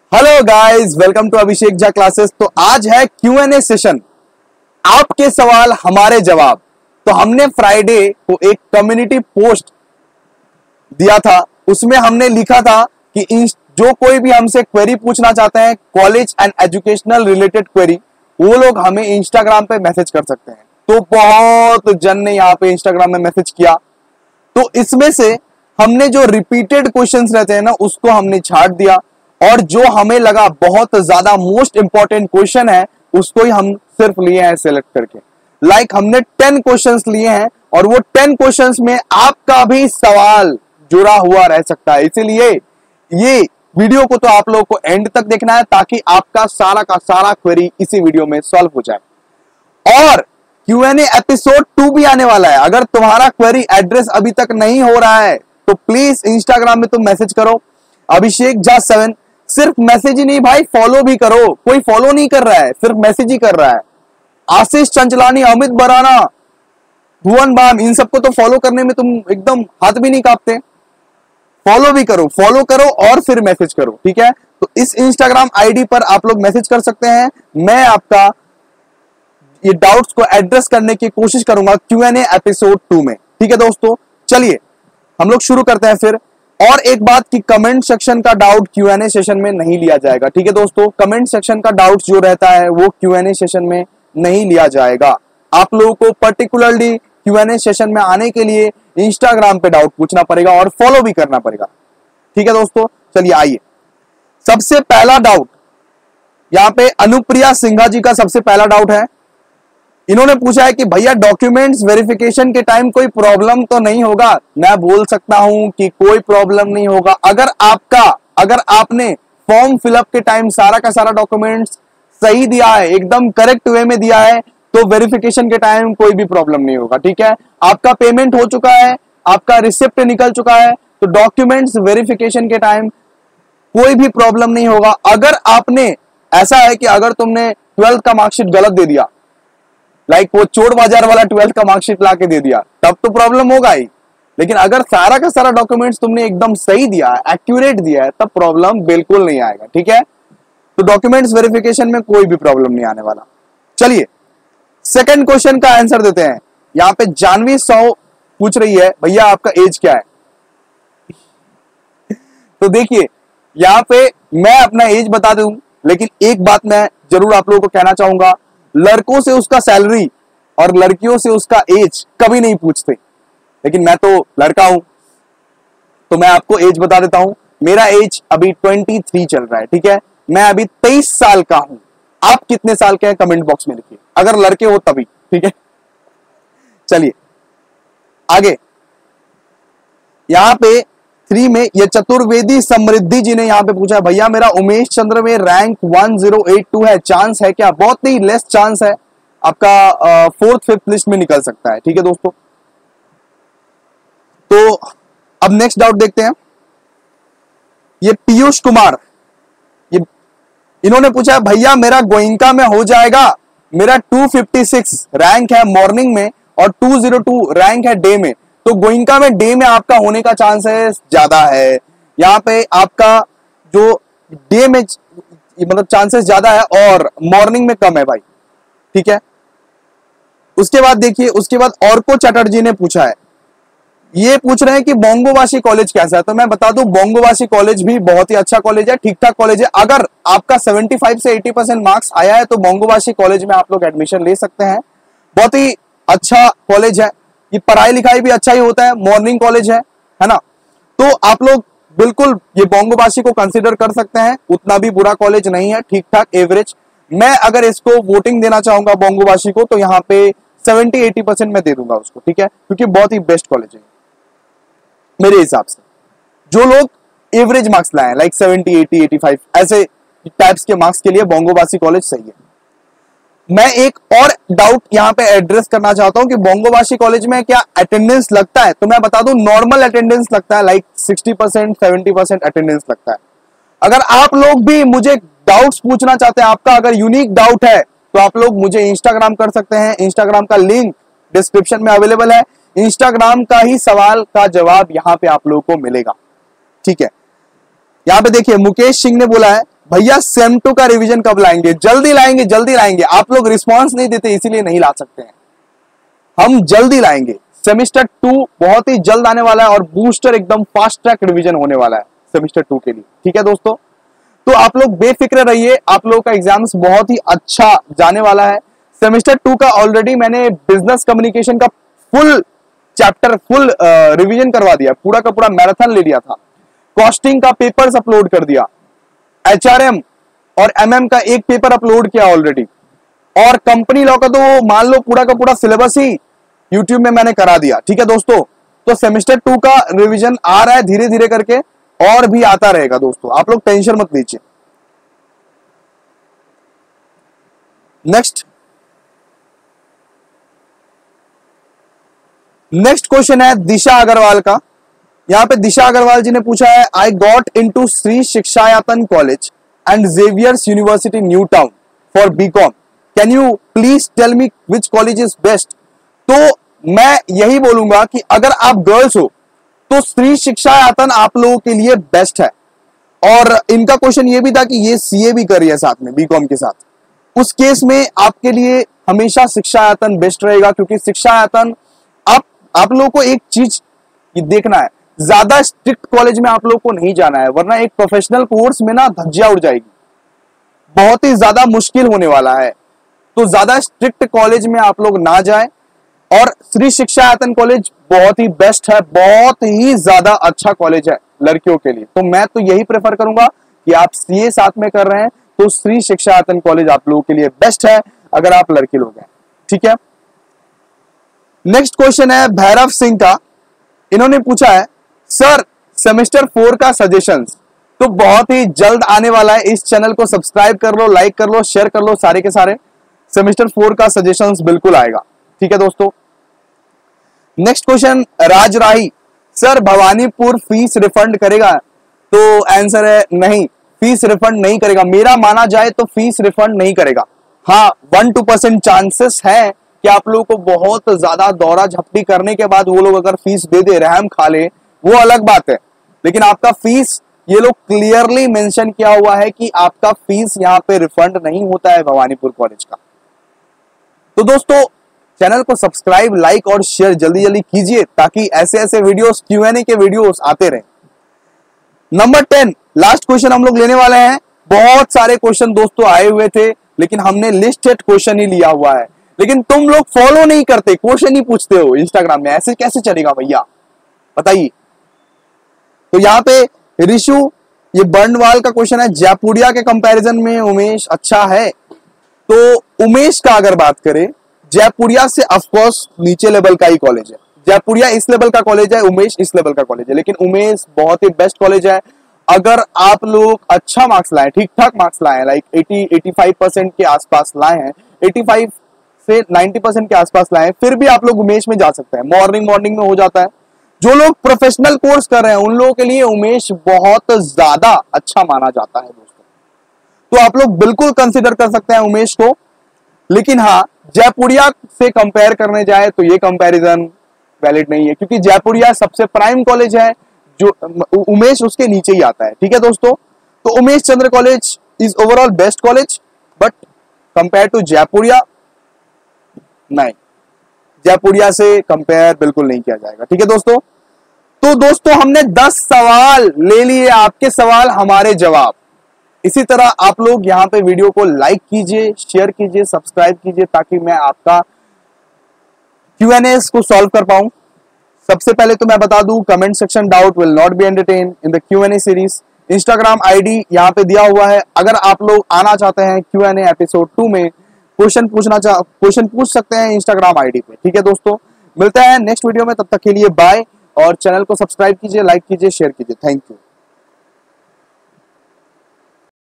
Hello guys, welcome to Abhishek Jha classes. तो आज है Q&A सेशन, आपके सवाल हमारे जवाब। तो हमने फ्राइडे को एक कम्युनिटी पोस्ट दिया था, उसमें हमने लिखा था कि जो कोई भी हमसे क्वेरी पूछना चाहते हैं, college and educational related query, वो लोग हमें इंस्टाग्राम पे मैसेज कर सकते हैं। तो बहुत जन ने यहाँ पे इंस्टाग्राम में मैसेज किया, तो इसमें से हमने जो रिपीटेड क्वेश्चंस रहते हैं ना, उसको हमने छाट दिया, और जो हमें लगा बहुत ज्यादा मोस्ट इंपॉर्टेंट क्वेश्चन है, उसको ही हम सिर्फ लिए हैं सेलेक्ट करके। लाइक हमने 10 क्वेश्चंस लिए हैं, और वो 10 क्वेश्चंस में आपका भी सवाल जुड़ा हुआ रह सकता है। इसीलिए ये वीडियो को तो आप लोगों को एंड तक देखना है, ताकि आपका सारा का सारा क्वेरी इसी वीडियो में सॉल्व हो जाए। और Q&A एपिसोड 2 भी आने वाला है। अगर तुम्हारा क्वेरी एड्रेस अभी तक नहीं हो रहा है, तो प्लीज इंस्टाग्राम में तुम मैसेज करो अभिषेक झा 7। सिर्फ मैसेज ही नहीं भाई, फॉलो भी करो। कोई फॉलो नहीं कर रहा है, सिर्फ मैसेज ही कर रहा है। आशीष चंचलानी, अमित बराना, भुवन बाम, इन सबको तो फॉलो करने में तुम एकदम हाथ भी नहीं कांपते। फॉलो भी करो, फॉलो करो और फिर मैसेज करो, ठीक है। तो इस इंस्टाग्राम आईडी पर आप लोग मैसेज कर सकते हैं। मैं आपका ये डाउट्स को एड्रेस करने की कोशिश करूंगा Q&A एपिसोड 2 में, ठीक है दोस्तों। चलिए हम लोग शुरू करते हैं फिर। और एक बात की, कमेंट सेक्शन का डाउट Q&A सेशन में नहीं लिया जाएगा, ठीक है दोस्तों। कमेंट सेक्शन का डाउट जो रहता है वो Q&A सेशन में नहीं लिया जाएगा। आप लोगों को पर्टिकुलरली Q&A सेशन में आने के लिए इंस्टाग्राम पे डाउट पूछना पड़ेगा और फॉलो भी करना पड़ेगा, ठीक है दोस्तों। चलिए आइए, सबसे पहला डाउट यहाँ पे अनुप्रिया सिंघा जी का सबसे पहला डाउट है। इन्होंने पूछा है कि भैया डॉक्यूमेंट्स वेरिफिकेशन के टाइम कोई प्रॉब्लम तो नहीं होगा। मैं बोल सकता हूं कि कोई प्रॉब्लम नहीं होगा। अगर आपने फॉर्म फिलअप के टाइम सारा का सारा डॉक्यूमेंट्स सही दिया है, एकदम करेक्ट वे में दिया है, तो वेरिफिकेशन के टाइम कोई भी प्रॉब्लम नहीं होगा, ठीक है। आपका पेमेंट हो चुका है, आपका रिसिप्ट निकल चुका है, तो डॉक्यूमेंट्स वेरिफिकेशन के टाइम कोई भी प्रॉब्लम नहीं होगा। अगर आपने, ऐसा है कि अगर तुमने 12th का मार्कशीट गलत दे दिया, लाइक वो चोर बाजार वाला 12th का मार्कशीट ला के दे दिया, तब तो प्रॉब्लम होगा ही। लेकिन अगर सारा का सारा डॉक्यूमेंट्स तुमने एकदम सही दिया है, एक्यूरेट दिया है, तब प्रॉब्लम बिल्कुल नहीं आएगा, ठीक है। तो डॉक्यूमेंट्स वेरिफिकेशन में कोई भी प्रॉब्लम नहीं आने वाला। चलिए सेकंड क्वेश्चन का आंसर देते हैं। यहाँ पे जानवी 100 पूछ रही है, भैया आपका एज क्या है। तो देखिए, यहाँ पे मैं अपना एज बता दूं, लेकिन एक बात मैं जरूर आप लोगों को कहना चाहूंगा, लड़कों से उसका सैलरी और लड़कियों से उसका एज कभी नहीं पूछते। लेकिन मैं तो लड़का हूं, तो मैं आपको एज बता देता हूं। मेरा एज अभी 23 चल रहा है, ठीक है। मैं अभी 23 साल का हूं। आप कितने साल के हैं कमेंट बॉक्स में लिखिए, अगर लड़के हो तभी, ठीक है। चलिए आगे, यहां पे 3 में ये चतुर्वेदी समृद्धि जी ने यहां पे पूछा, भैया मेरा उमेश चंद्र में रैंक 1082 है, चांस है क्या। बहुत ही लेस चांस है, आपका 4th 5th लिस्ट में निकल सकता है, ठीक है दोस्तों। तो अब नेक्स्ट डाउट देखते हैं। ये पीयूष कुमार, ये इन्होंने पूछा, भैया मेरा गोइंका में हो जाएगा। मेरा 256 रैंक है मॉर्निंग में और 202 रैंक है डे में। तो गोइंका में डे में आपका होने का चांस है ज्यादा है। यहाँ पे आपका जो डे में मतलब चांसेस ज्यादा है और मॉर्निंग में कम है भाई, ठीक है। उसके बाद देखिए, उसके बाद औरको चटर्जी ने पूछा है, ये पूछ रहे हैं कि बोंगोवासी कॉलेज कैसा है। तो मैं बता दूं, बोंगोवासी कॉलेज भी बहुत ही अच्छा कॉलेज है, ठीक ठाक कॉलेज है। अगर आपका 75 से 80% मार्क्स आया है, तो बोंगोवासी कॉलेज में आप लोग एडमिशन ले सकते हैं। बहुत ही अच्छा कॉलेज है, ये पढ़ाई लिखाई भी अच्छा ही होता है, मॉर्निंग कॉलेज है ना। तो आप लोग बिल्कुल ये बोंगोवासी को कंसीडर कर सकते हैं। उतना भी बुरा कॉलेज नहीं है, ठीक ठाक एवरेज। मैं अगर इसको वोटिंग देना चाहूंगा बोंगोवासी को, तो यहाँ पे 70-80% मैं दे दूंगा उसको, ठीक है, क्योंकि बहुत ही बेस्ट कॉलेज है मेरे हिसाब से। जो लोग एवरेज मार्क्स लाए, लाइक 70, 80, 85 ऐसे टाइप्स के मार्क्स के लिए बोंगोवासी कॉलेज सही है। मैं एक और डाउट यहाँ पे एड्रेस करना चाहता हूं कि बोंगोवासी कॉलेज में क्या अटेंडेंस लगता है। तो मैं बता दूं, नॉर्मल अटेंडेंस लगता है, लाइक 60%, 70% अटेंडेंस लगता है। अगर आप लोग भी मुझे डाउट्स पूछना चाहते हैं, आपका अगर यूनिक डाउट है, तो आप लोग मुझे इंस्टाग्राम कर सकते हैं। इंस्टाग्राम का लिंक डिस्क्रिप्शन में अवेलेबल है। इंस्टाग्राम का ही सवाल का जवाब यहाँ पे आप लोगों को मिलेगा, ठीक है। यहाँ पे देखिए, मुकेश सिंह ने बोला है, भैया सेम 2 का रिवीजन कब लाएंगे? जल्दी लाएंगे, जल्दी लाएंगे। आप लोग रिस्पॉन्स नहीं देते इसीलिए नहीं ला सकते हैं, हम जल्दी लाएंगे। सेमेस्टर 2 बहुत ही जल्द आने वाला है और बूस्टर एकदम फास्ट ट्रैक रिवीजन होने वाला है सेमेस्टर 2 के लिए। ठीक है दोस्तों, तो आप लोग बेफिक्र रहिए, आप लोगों का एग्जाम्स बहुत ही अच्छा जाने वाला है। सेमेस्टर 2 का ऑलरेडी मैंने बिजनेस कम्युनिकेशन का फुल चैप्टर फुल रिवीजन करवा दिया, पूरा का पूरा मैराथन ले लिया था। कॉस्टिंग का पेपर्स अपलोड कर दिया, HRM और MM का एक पेपर अपलोड किया ऑलरेडी, और कंपनी लॉ का तो मान लो पूरा का पूरा सिलेबस ही यूट्यूब में मैंने करा दिया। ठीक है दोस्तों, तो सेमेस्टर 2 का रिवीजन आ रहा है धीरे धीरे करके, और भी आता रहेगा दोस्तों, आप लोग टेंशन मत लीजिए। नेक्स्ट क्वेश्चन है दिशा अग्रवाल का। यहां पे दिशा अग्रवाल जी ने पूछा है, I got into Shri Shikshayatan college and Xavier's university new town for BCom, can you please tell me which college is best. तो मैं यही बोलूंगा कि अगर आप गर्ल्स हो तो श्री शिक्षायतन आप लोगों के लिए बेस्ट है। और इनका क्वेश्चन ये भी था कि ये सीए भी कर रही है साथ में बीकॉम के साथ, उस केस में आपके लिए हमेशा शिक्षायतन बेस्ट रहेगा, क्योंकि शिक्षायतन आप लोगों को एक चीज देखना है, ज्यादा स्ट्रिक्ट कॉलेज में आप लोग को नहीं जाना है, वरना एक प्रोफेशनल कोर्स में ना धज्जियां उड़ जाएगी, बहुत ही ज्यादा मुश्किल होने वाला है। तो ज्यादा स्ट्रिक्ट कॉलेज में आप लोग ना जाएं, और श्री शिक्षायतन कॉलेज बहुत ही बेस्ट है, बहुत ही ज्यादा अच्छा कॉलेज है लड़कियों के लिए। तो मैं तो यही प्रेफर करूंगा कि आप सीए साथ में कर रहे हैं तो श्री शिक्षायतन कॉलेज आप लोगों के लिए बेस्ट है अगर आप लड़के लोग हैं। ठीक है, नेक्स्ट क्वेश्चन है भैरव सिंह का। इन्होंने पूछा है, सर सेमेस्टर 4 का सजेशंस तो बहुत ही जल्द आने वाला है, इस चैनल को सब्सक्राइब कर लो, लाइक कर लो, शेयर कर लो, सारे के सारे सेमेस्टर 4 का सजेशंस बिल्कुल आएगा। ठीक है दोस्तों, next question Raj Rahi, sir Bhawanipur fees refund करेगा? तो आंसर है नहीं, फीस रिफंड नहीं करेगा। मेरा माना जाए तो फीस रिफंड नहीं करेगा। हाँ, 1-2% चांसेस है कि आप लोगों को बहुत ज्यादा दौरा झपटी करने के बाद वो लोग अगर फीस दे दे, रहम खा ले, वो अलग बात है, लेकिन आपका फीस ये लोग क्लियरली मेंशन किया हुआ है कि आपका फीस यहाँ पे रिफंड नहीं होता है भवानीपुर कॉलेज का। तो दोस्तों चैनल को सब्सक्राइब, लाइक और शेयर जल्दी जल्दी कीजिए ताकि ऐसे ऐसे वीडियोस, Q&A के वीडियोस आते रहे। नंबर 10 लास्ट क्वेश्चन हम लोग लेने वाले हैं। बहुत सारे क्वेश्चन दोस्तों आए हुए थे, लेकिन हमने लिस्टेड क्वेश्चन ही लिया हुआ है, लेकिन तुम लोग फॉलो नहीं करते, क्वेश्चन ही पूछते हो इंस्टाग्राम में, ऐसे कैसे चलेगा भैया बताइए। तो यहाँ पे ऋषु, ये बर्नवाल का क्वेश्चन है, जयपुरिया के कंपैरिजन में उमेश अच्छा है? तो उमेश का अगर बात करें, जयपुरिया से ऑफकोर्स नीचे लेवल का ही कॉलेज है, जयपुरिया इस लेवल का कॉलेज है, उमेश इस लेवल का कॉलेज है, लेकिन उमेश बहुत ही बेस्ट कॉलेज है। अगर आप लोग अच्छा मार्क्स लाए, ठीक ठाक मार्क्स लाए, लाइक 80-85% के आसपास लाए हैं, 85 से 90% के आसपास लाए, फिर भी आप लोग उमेश में जा सकते हैं। मॉर्निंग में हो जाता है। जो लोग प्रोफेशनल कोर्स कर रहे हैं उन लोगों के लिए उमेश बहुत ज्यादा अच्छा माना जाता है दोस्तों, तो आप लोग बिल्कुल कंसिडर कर सकते हैं उमेश को। लेकिन हाँ, जयपुरिया से कंपेयर करने जाए तो ये कंपैरिजन वैलिड नहीं है, क्योंकि जयपुरिया सबसे प्राइम कॉलेज है, जो उमेश उसके नीचे ही आता है। ठीक है दोस्तों, तो Umesh Chandra college is overall best college, but compare to Jaipuria नहीं, जयपुरिया से कंपेयर बिल्कुल नहीं किया जाएगा। ठीक है दोस्तों, तो दोस्तों हमने 10 सवाल ले लिए, आपके सवाल हमारे जवाब। इसी तरह आप लोग यहाँ पे वीडियो को लाइक कीजिए, शेयर कीजिए, सब्सक्राइब कीजिए, ताकि मैं आपका Q&As को सॉल्व कर पाऊं। सबसे पहले तो मैं बता दूं, comment section doubt will not be entertain in the Q&A series. Instagram ID यहाँ पे दिया हुआ है, अगर आप लोग आना चाहते हैं Q&A एपिसोड 2 में क्वेश्चन पूछ सकते हैं इंस्टाग्राम आईडी पे। ठीक है दोस्तों, मिलते हैं नेक्स्ट वीडियो में, तब तक के लिए बाय, और चैनल को सब्सक्राइब कीजिए, लाइक कीजिए, शेयर कीजिए। Thank you.